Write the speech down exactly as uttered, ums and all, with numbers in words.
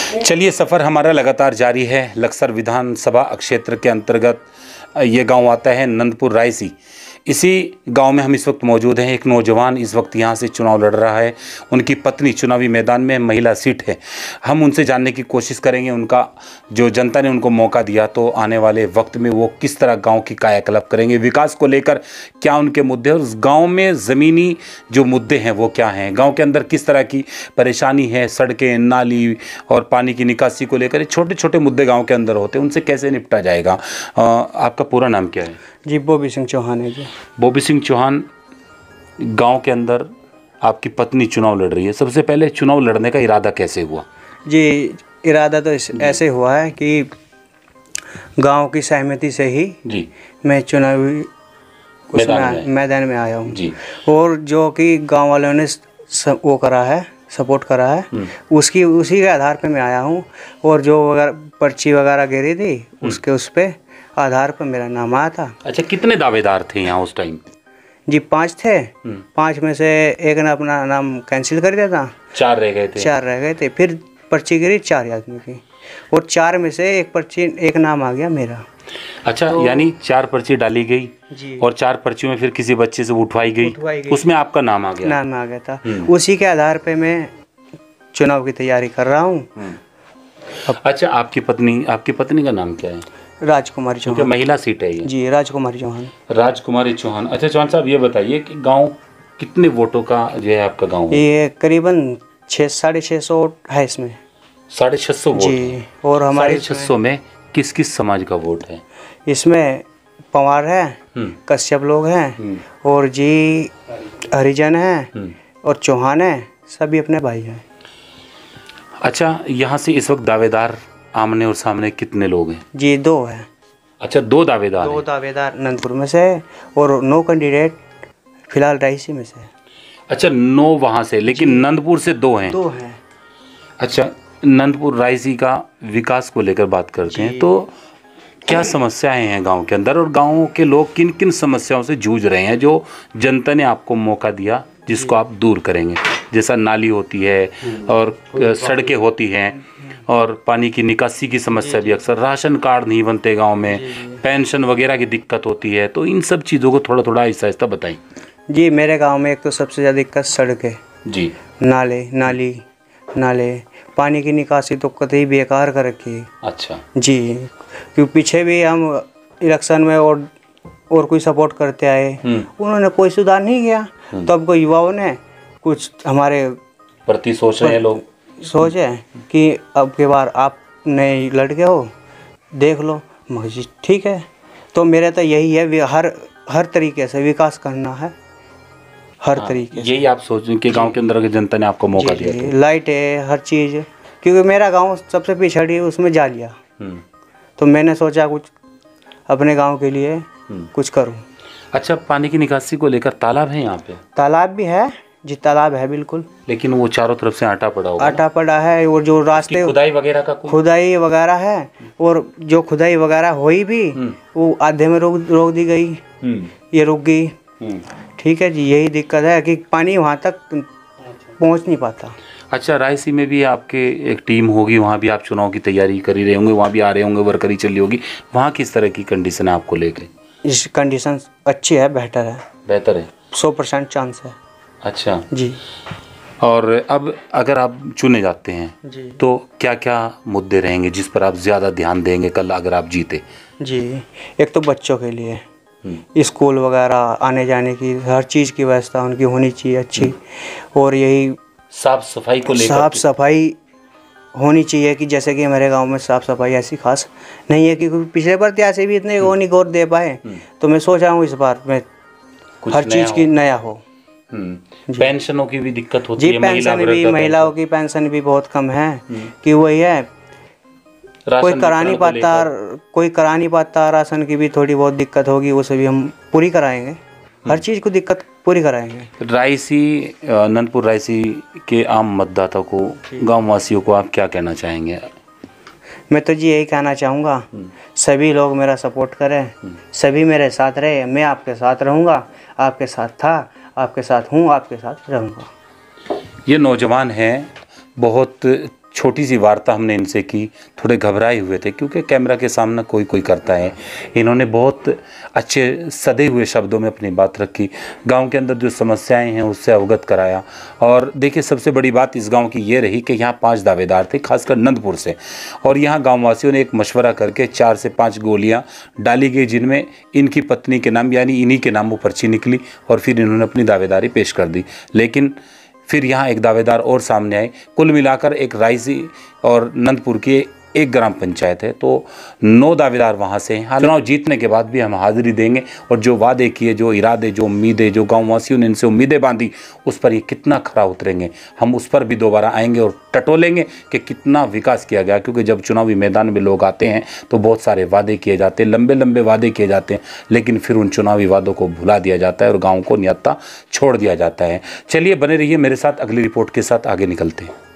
चलिए, सफ़र हमारा लगातार जारी है। लक्सर विधानसभा क्षेत्र के अंतर्गत ये गांव आता है नंदपुर रायसी। इसी गांव में हम इस वक्त मौजूद हैं। एक नौजवान इस वक्त यहां से चुनाव लड़ रहा है। उनकी पत्नी चुनावी मैदान में, महिला सीट है। हम उनसे जानने की कोशिश करेंगे, उनका जो जनता ने उनको मौका दिया तो आने वाले वक्त में वो किस तरह गांव की कायाकल्प करेंगे, विकास को लेकर क्या उनके मुद्दे, और उस गाँव में ज़मीनी जो मुद्दे हैं वो क्या हैं, गाँव के अंदर किस तरह की परेशानी है, सड़कें, नाली और पानी की निकासी को लेकर छोटे छोटे मुद्दे गाँव के अंदर होते हैं, उनसे कैसे निपटा जाएगा। आ, आपका पूरा नाम क्या है? जी, बॉबी सिंह चौहान है जी। बॉबी सिंह चौहान, गांव के अंदर आपकी पत्नी चुनाव लड़ रही है। सबसे पहले चुनाव लड़ने का इरादा कैसे हुआ? जी, इरादा तो ऐसे हुआ है कि गांव की सहमति से ही जी मैं चुनावी मैदान, मैदान में आया हूँ जी। और जो कि गांव वालों ने वो करा है, सपोर्ट करा है, उसकी उसी के आधार पे मैं आया हूँ। और जो वगैरह पर्ची वगैरह गिरी थी उसके उस पे आधार पर मेरा नाम आया था। अच्छा, कितने दावेदार थे यहाँ उस टाइम? जी, पांच थे। पांच में से एक ने अपना नाम कैंसिल कर दिया था, चार रह गए थे। चार रह गए थे। फिर पर्ची गिरी चार आदमी की, और चार में से एक पर्ची, एक नाम आ गया मेरा। अच्छा, तो यानी चार पर्ची डाली गई जी, और चार पर्चियों में फिर किसी बच्चे से उठवाई गई, उठवाई गई, उसमें आपका नाम आ गया। नाम आ गया था। उसी के आधार पे मैं चुनाव की तैयारी कर रहा हूँ। अच्छा, आपकी पत्नी, आपकी पत्नी का नाम क्या है? राजकुमारी चौहान। महिला सीट है ये? जी, राजकुमारी चौहान। राजकुमारी चौहान। अच्छा चौहान साहब, ये बताइए कि गांव कितने वोटों का जो है आपका गांव? ये करीबन छः साढ़े छः सौ है इसमें। साढ़े छः सौ वोट जी। और हमारे छः सौ में किस किस समाज का वोट है? इसमें पवार है, कश्यप लोग हैं, और जी हरिजन है, और चौहान है, सभी अपने भाई हैं। अच्छा, यहाँ से इस वक्त दावेदार आमने और सामने कितने लोग हैं? जी, दो हैं। अच्छा, दो दावेदार दो दावेदार नंदपुर में से, और नौ कैंडिडेट फिलहाल रायसी में से। अच्छा, नौ वहाँ से, लेकिन नंदपुर से दो हैं? दो हैं। अच्छा, नंदपुर रायसी का विकास को लेकर बात करते हैं तो क्या समस्याएं हैं गांव के अंदर, और गांव के लोग किन किन समस्याओं से जूझ रहे हैं जो जनता ने आपको मौका दिया जिसको आप दूर करेंगे? जैसा नाली होती है और सड़कें होती हैं, और पानी की निकासी की समस्या भी, अक्सर राशन कार्ड नहीं बनते गांव में, पेंशन वगैरह की दिक्कत होती है, तो इन सब चीज़ों को थोड़ा थोड़ा आहिस्ता आहिस्ता बताएं। जी, मेरे गांव में एक तो सबसे ज़्यादा दिक्कत सड़क है जी, नाले, नाली नाले, पानी की निकासी तो कतई बेकार कर रखी है। अच्छा जी, क्योंकि पीछे भी हम इलेक्शन में और और कोई सपोर्ट करते आए, उन्होंने कोई सुधार नहीं किया। तो अब कोई युवाओं ने कुछ हमारे प्रति सोच रहे हैं लोग, सोचे कि अब के बार आप नए लड़के हो, देख लो। मगर ठीक है, तो मेरा तो यही है, हर हर तरीके से विकास करना है, हर हाँ, तरीके से। यही आप सोच कि गांव के अंदर की जनता ने आपको मौका दिया तो। लाइट है, हर चीज़, क्योंकि मेरा गांव सबसे पिछड़ी, उसमें जा लिया, तो मैंने सोचा कुछ अपने गांव के लिए कुछ करूं। अच्छा, पानी की निकासी को लेकर तालाब है यहाँ पे? तालाब भी है जी, तालाब है बिल्कुल, लेकिन वो चारों तरफ से आटा पड़ा होगा। आटा पड़ा है, और जो रास्ते खुदाई वगैरह का खुदाई वगैरह है, और जो खुदाई वगैरह हुई भी वो आधे में रोक रोक दी गई, ये रुक गई। ठीक है जी, यही दिक्कत है कि पानी वहाँ तक पहुँच नहीं पाता। अच्छा, रायसी में भी आपके एक टीम होगी, वहाँ भी आप चुनाव की तैयारी कर ही रहे होंगे, वहाँ भी आ रहे होंगे, वर्करी चली होगी, वहाँ किस तरह की कंडीशन है आपको लेके? इस कंडीशन अच्छी है, बेहतर है। बेहतर है, सौ परसेंट चांस है। अच्छा जी। और अब अगर आप चुने जाते हैं जी, तो क्या क्या मुद्दे रहेंगे जिस पर आप ज़्यादा ध्यान देंगे कल अगर आप जीते? जी, एक तो बच्चों के लिए स्कूल वगैरह आने जाने की हर चीज़ की व्यवस्था उनकी होनी चाहिए अच्छी, और यही साफ सफाई को लेकर साफ सफाई होनी चाहिए कि जैसे कि हमारे गांव में साफ सफाई ऐसी खास नहीं है, क्योंकि पिछले बार त्यासे भी इतने वो नहीं गौर दे पाए, तो मैं सोच रहा हूँ इस बार मैं हर चीज़ की नया हो। पेंशनों की भी दिक्कत होती जी, है, पेंशन भी, महिलाओं की पेंशन भी बहुत कम है, कि वही है कोई करा नहीं पाता, कोई करा नहीं पाता। राशन की भी थोड़ी बहुत दिक्कत होगी, उसे भी हम पूरी कराएंगे, हर चीज़ को दिक्कत पूरी कराएंगे। रायसी, नंदपुर रायसी के आम मतदाता को, गाँव वासियों को आप क्या कहना चाहेंगे? मैं तो जी यही कहना चाहूँगा, सभी लोग मेरा सपोर्ट करें, सभी मेरे साथ रहे, मैं आपके साथ रहूँगा, आपके साथ था, आपके साथ हूँ, आपके साथ रहूँगा। ये नौजवान हैं, बहुत छोटी सी वार्ता हमने इनसे की। थोड़े घबराए हुए थे क्योंकि कैमरा के सामने कोई कोई करता है। इन्होंने बहुत अच्छे सदे हुए शब्दों में अपनी बात रखी, गांव के अंदर जो समस्याएं हैं उससे अवगत कराया। और देखिए, सबसे बड़ी बात इस गांव की ये रही कि यहाँ पांच दावेदार थे, खासकर नंदपुर से, और यहाँ गाँववासियों ने एक मशवरा करके चार से पाँच गोलियाँ डाली गई जिनमें इनकी पत्नी के नाम यानी इन्हीं के नाम वो पर्ची निकली और फिर इन्होंने अपनी दावेदारी पेश कर दी। लेकिन फिर यहाँ एक दावेदार और सामने आए। कुल मिलाकर एक रायसी और नंदपुर की एक ग्राम पंचायत है, तो नौ दावेदार वहाँ से हैं। चुनाव जीतने के बाद भी हम हाजिरी देंगे और जो वादे किए, जो इरादे, जो उम्मीदें, जो गाँववासियों ने इनसे उम्मीदें बांधी, उस पर ये कितना खरा उतरेंगे, हम उस पर भी दोबारा आएंगे और टटोलेंगे कि कितना विकास किया गया। क्योंकि जब चुनावी मैदान में लोग आते हैं तो बहुत सारे वादे किए जाते हैं, लंबे लंबे वादे किए जाते हैं, लेकिन फिर उन चुनावी वादों को भुला दिया जाता है और गाँव को निहत्था छोड़ दिया जाता है। चलिए, बने रहिए मेरे साथ, अगली रिपोर्ट के साथ आगे निकलते हैं।